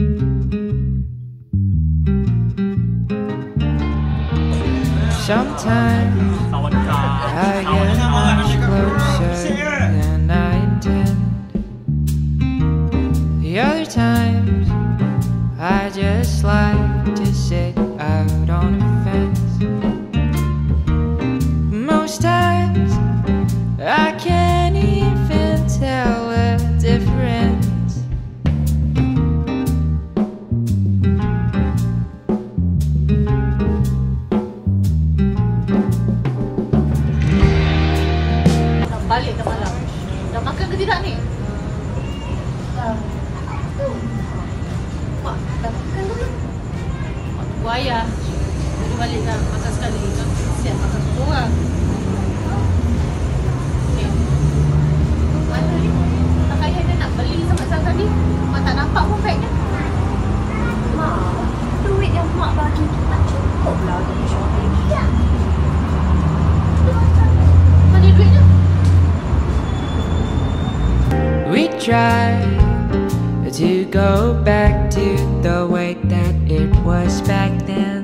Sometimes I get much closer than I intend. The other times I just like to sit out on a fence. Most times I can't even tell the difference. Balik dah malam. Dah makan ke tidak ni? Mak, dah makan ke belum? Mak tunggu ayah. Jadi balik dah makan sekali. Siap makan semua orang. Okay. Mana ni? Tak ayah dia nak beli sama-sama tadi. Mak tak nampak pun bagnya. Mak, duit yang mak bagi tu tak cukup lah untuk shopping. Ya. Mana duitnya? We try to go back to the way that it was back then.